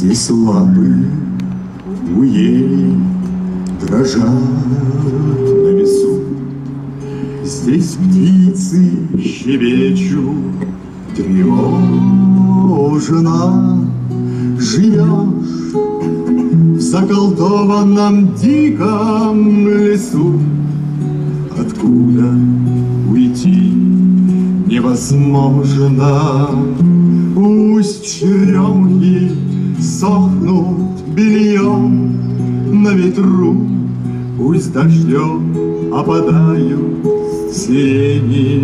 Здесь лапы у ели дрожат на весу. Здесь птицы щебечут тревожно. Живешь в заколдованном диком лесу, откуда уйти невозможно. Пусть черемухи сохнут бельем на ветру, пусть дождем опадают сирени.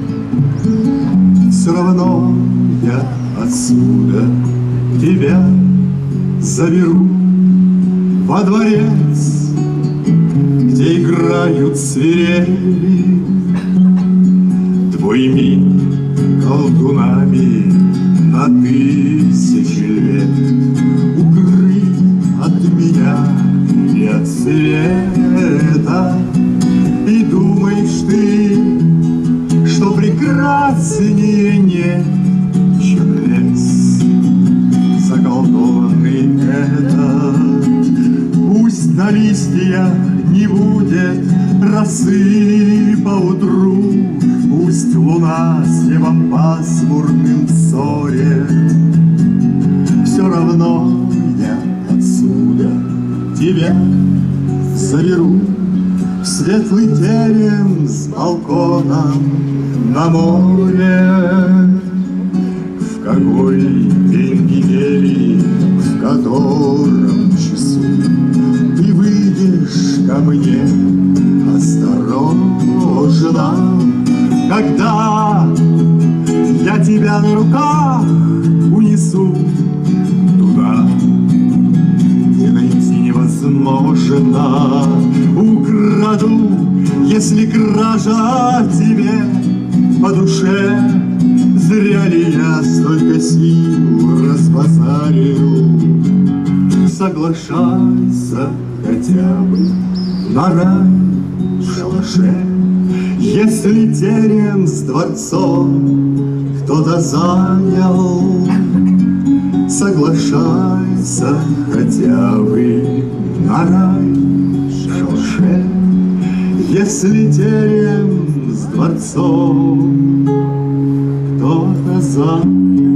Все равно я отсюда тебя заберу во дворец, где играют свирели. Твой мир колдунами на тысячи лет укрыт от меня и от света. И думаешь ты, что прекраснее нет, чем лес заколдованный этот. Пусть на листьях не будет росы поутру, пусть луна с небом пасмурным ссорит. Все равно я отсюда тебя заберу в светлый терем с балконом на море. В какой день недели, в котором часу ты выйдешь ко мне осторожно, когда я тебя на руках унесу туда, где найти невозможно. Украду, если кража тебе по душе. Зря ли я столько сил разбазарил? Соглашайся хотя бы на рай в шалаше, если терем с дворцом кто-то занял. Соглашайся хотя бы на рай в шалаше, если терем с дворцом кто-то занял.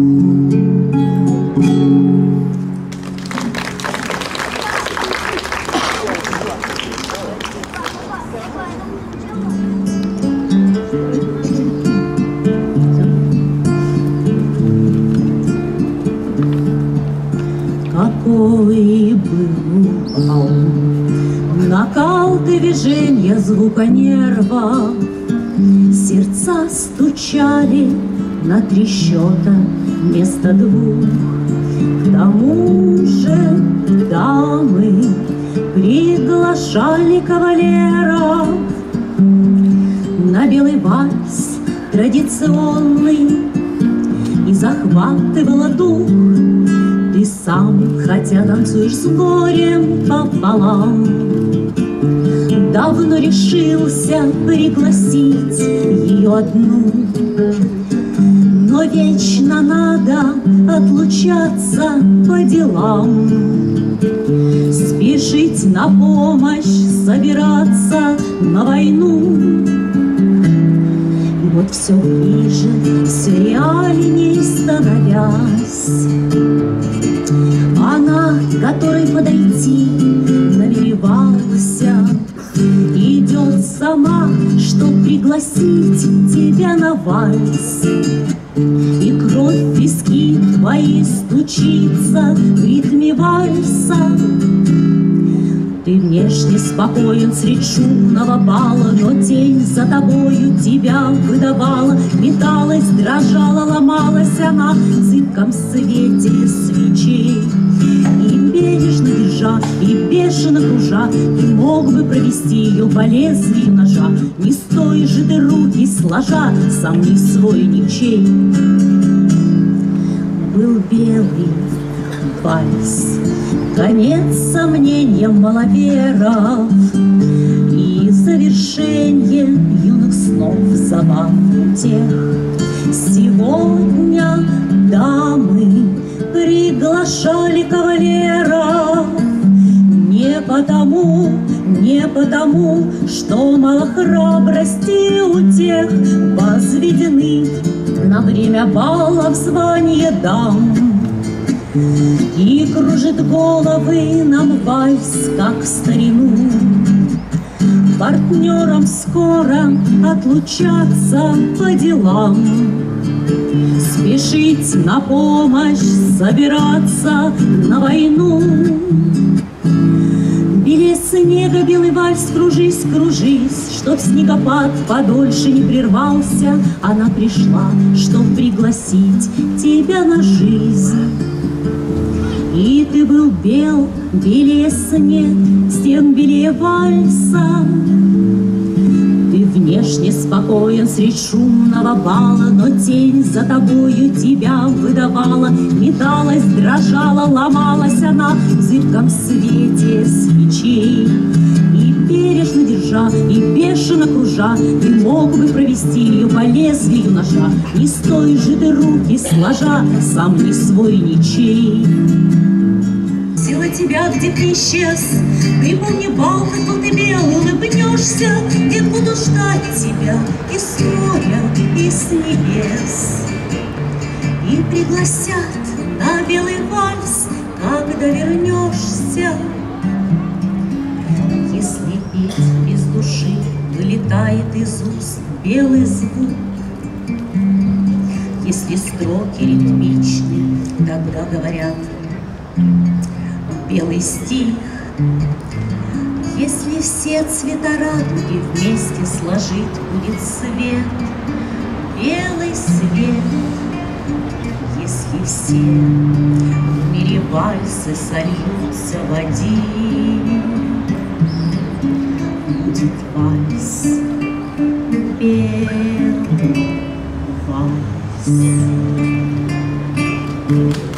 Какой был накал движения, звука нерва, сердца стучали на 3 счета вместо 2. К тому же дамы приглашали кавалеров на белый вальс традиционный, и захватывала дух. Ты сам, хотя танцуешь с горем пополам, давно решился пригласить ее одну. Но вечно надо отлучаться по делам, спешить на помощь, собираться на войну. И вот все ближе, все реальней становясь, она, которой подойти намеревался, идет сама, чтоб пригласить тебя на вальс. И кровь в виски твои стучится в ритме вальса. Ты внешне спокоен средь шумного бала, но тень за тобою тебя выдавала. Металась, дрожала, ломалась она в зыбком свете свечей. И бережно держа, и бешено кружа, ты мог бы провести ее по лезвию ножа. Не стой же ты руки сложа, сам не свой ничей. Был белый вальс, конец сомнениям маловеров и завершение юных снов забав тех. Сегодня дамы приглашали кавалеров не потому, что мало храбрости у тех, возведены на время балов звания дам. И кружит головы нам вальс, как в старину. Партнерам скоро отлучаться по делам, спешить на помощь, собираться на войну. Белее снега белый вальс, кружись, кружись, чтоб снегопад подольше не прервался. Она пришла, чтоб пригласить тебя на жизнь. И ты был бел, белее снег, стен белее вальса. Ты внешне спокоен средь шумного бала, но тень за тобою тебя выдавала. Металась, дрожала, ломалась она в зыбком свете свечей. И бережно держа, и бешено кружа, ты мог бы провести ее по лезвию ножа. Не стой же ты руки сложа, сам не свой ничей. Сила тебя, где ты исчез, припомни бал, как был ты бел, улыбнешься, где буду ждать тебя и с моря, и с небес. И пригласят на белый вальс, когда вернешься. Если петь без души, вылетает из уст белый звук. Если строки ритмичны, тогда говорят белый стих. Если все цвета радуги вместе сложить, будет свет, белый свет. Если все в мире вальсы сольются в один, будет вальс, белый вальс.